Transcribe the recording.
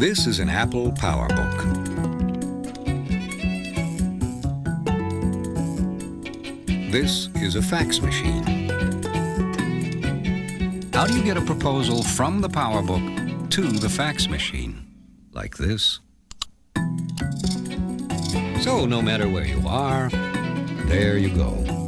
This is an Apple Powerbook. This is a fax machine. How do you get a proposal from the Powerbook to the fax machine? Like this. So no matter where you are, there you go.